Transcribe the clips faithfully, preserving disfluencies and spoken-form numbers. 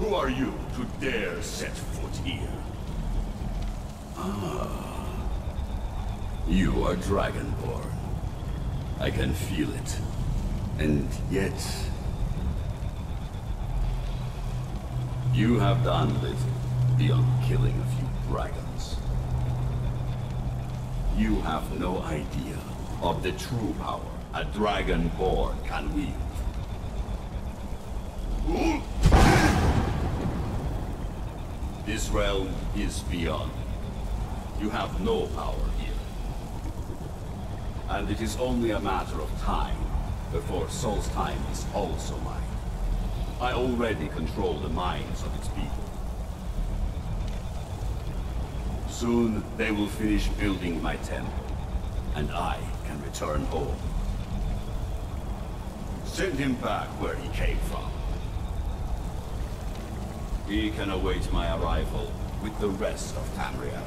Who are you to dare set foot here? You are Dragonborn. I can feel it. And yet... you have done little beyond killing a few dragons. You have no idea of the true power a Dragonborn can wield. This realm is beyond. You have no power here. And it is only a matter of time before Solstheim is also mine. I already control the minds of its people. Soon they will finish building my temple, and I can return home. Send him back where he came from. He can await my arrival with the rest of Tamriel.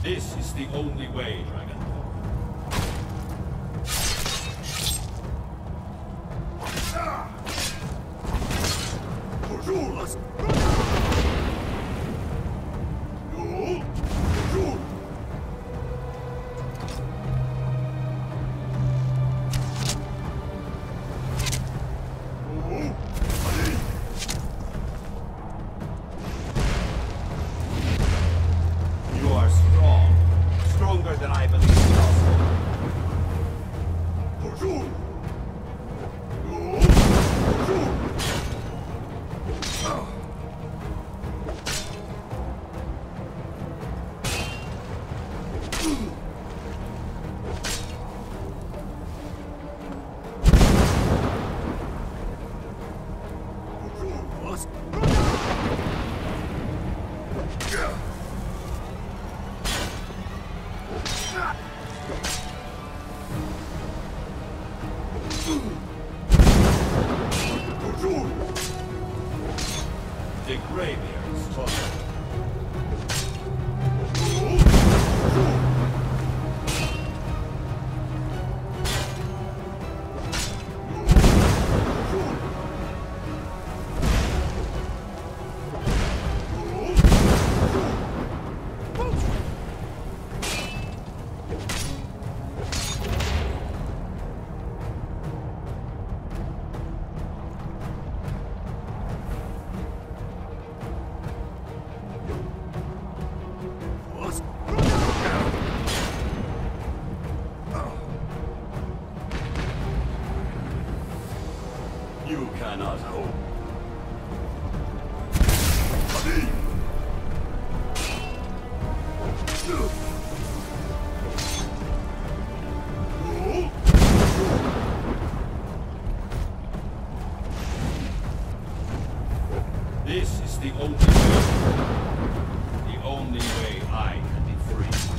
This is the only way, Dragon. You are strong. Stronger than I believed possible. The Greybeards took it. You cannot hope. This is the only way. The only way I can be free.